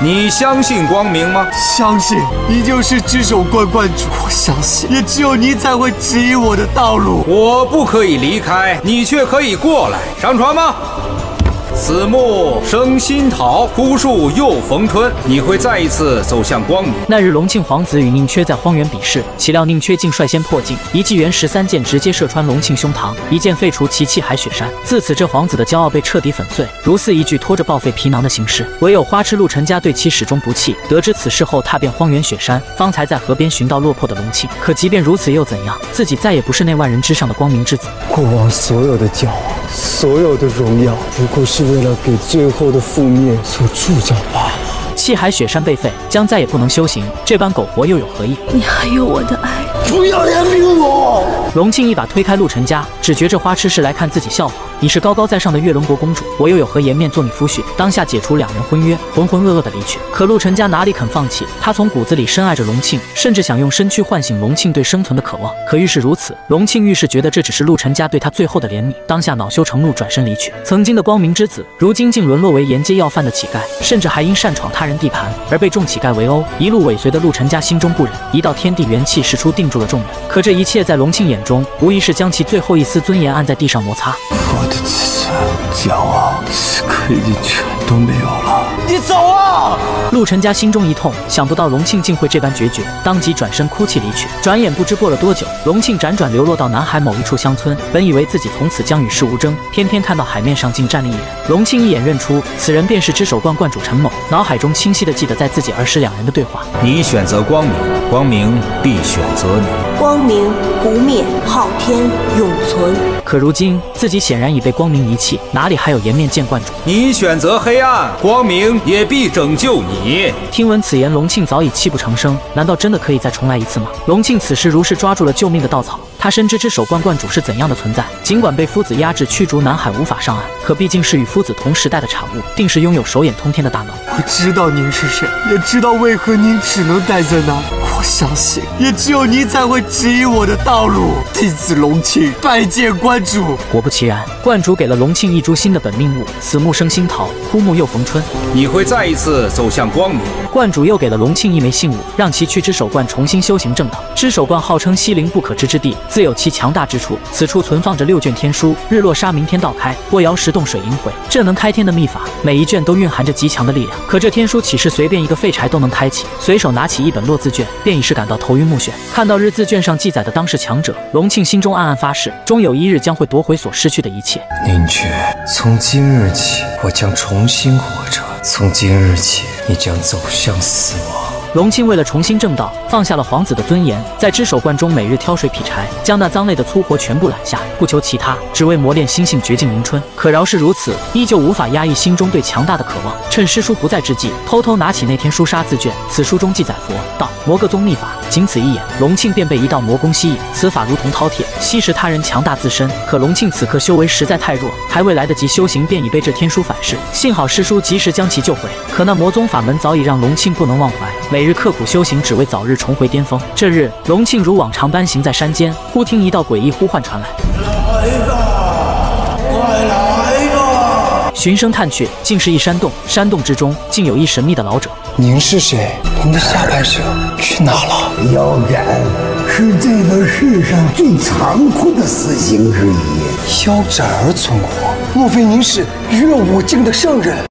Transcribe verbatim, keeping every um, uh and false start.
你相信光明吗？ 相信，你就是只手观观主。我相信，也只有你才会指引我的道路。 我不可以离开，你却可以过来。上船吗？ 此木生新桃，枯树又逢春。你会再一次走向光明。 那日，隆庆皇子与宁缺在荒原比试，岂料宁缺竟率先破境，一纪元十三箭直接射穿隆庆胸膛，一箭废除其气海雪山。自此，这皇子的骄傲被彻底粉碎，如似一具拖着报废皮囊的行尸。唯有花痴陆沉家对其始终不弃。得知此事后，踏遍荒原雪山，方才在河边寻到落魄的隆庆。可即便如此又怎样？自己再也不是那万人之上的光明之子。 过往所有的骄傲，所有的荣耀，不过是 为了给最后的覆灭所铸造罢了。 气海雪山被废，将再也不能修行，这般苟活又有何意？ 你还有我的爱， 不要怜悯我！ 隆庆一把推开陆沉家，只觉这花痴是来看自己笑话。你是高高在上的月轮国公主，我又有何颜面做你夫婿？当下解除两人婚约，浑浑噩噩的离去。可陆沉家哪里肯放弃？他从骨子里深爱着隆庆，甚至想用身躯唤醒隆庆对生存的渴望。可愈是如此，隆庆愈是觉得这只是陆沉家对他最后的怜悯，当下恼羞成怒，转身离去。曾经的光明之子，如今竟沦落为沿街要饭的乞丐，甚至还因擅闯他人地盘而被众乞丐围殴。一路尾随的陆沉家心中不忍，一道天地元气释出，定住了众人。可这一切在隆庆眼中，无疑是将其最后一丝尊严按在地上摩擦。 我的自尊、骄傲，此刻已经全都没有了。你走啊！ 陆沉家心中一痛，想不到隆庆竟会这般决绝，当即转身哭泣离去。转眼不知过了多久，隆庆辗转流落到南海某一处乡村，本以为自己从此将与世无争，偏偏看到海面上竟站立一人。隆庆一眼认出此人便是只手观观主陈某，脑海中清晰地记得在自己儿时两人的对话。 你选择光明，光明必选择你。 光明不灭，昊天永存。 可如今自己显然已被光明遗弃，哪里还有颜面见观主？ 你选择黑暗，光明也必拯救你。 听闻此言，隆庆早已泣不成声。难道真的可以再重来一次吗？隆庆此时如是抓住了救命的稻草。他深知只手观观主是怎样的存在，尽管被夫子压制驱逐南海，无法上岸，可毕竟是与夫子同时代的产物，定是拥有手眼通天的大脑。 我知道您是谁，也知道为何您只能待在那里。我相信，也只有您才会指引我的道路。弟子隆庆拜见观主。 果不其然，观主给了隆庆一株新的本命物，此木生新桃，枯木又逢春。 你会再一次走向光明。 观主又给了隆庆一枚信物，让其去知守观重新修行正道。知守观号称西陵不可知之地，自有其强大之处。此处存放着六卷天书，日落沙明天道开，波摇石动水银回，这能开天的秘法，每一卷都蕴含着极强的力量。可这天书岂是随便一个废柴都能开启？随手拿起一本落字卷，便已是感到头晕目眩。看到日字卷上记载的当世强者，隆庆心中暗暗发誓，终有一日将会夺回所失去的一切。 宁缺，从今日起，我将重新活着。从今日起，你将走向死亡。 隆庆为了重新正道，放下了皇子的尊严，在知守观中每日挑水劈柴，将那脏累的粗活全部揽下，不求其他，只为磨练心性，绝境迎春。可饶是如此，依旧无法压抑心中对强大的渴望。趁师叔不在之际，偷偷拿起那天书杀字卷，此书中记载佛道魔各宗秘法，仅此一眼，隆庆便被一道魔功吸引。此法如同饕餮，吸食他人强大自身。可隆庆此刻修为实在太弱，还未来得及修行，便已被这天书反噬。幸好师叔及时将其救回，可那魔宗法门早已让隆庆不能忘怀。每日刻苦修行，只为早日重回巅峰。这日，隆庆如往常般行在山间，忽听一道诡异呼唤传来：“ 来吧，快来吧！” 循声探去，竟是一山洞。山洞之中，竟有一神秘的老者。 您是谁？您的下半生去哪了？ 腰斩是这个世上最残酷的死刑之一。 腰斩而存活，莫非您是月武境的圣人？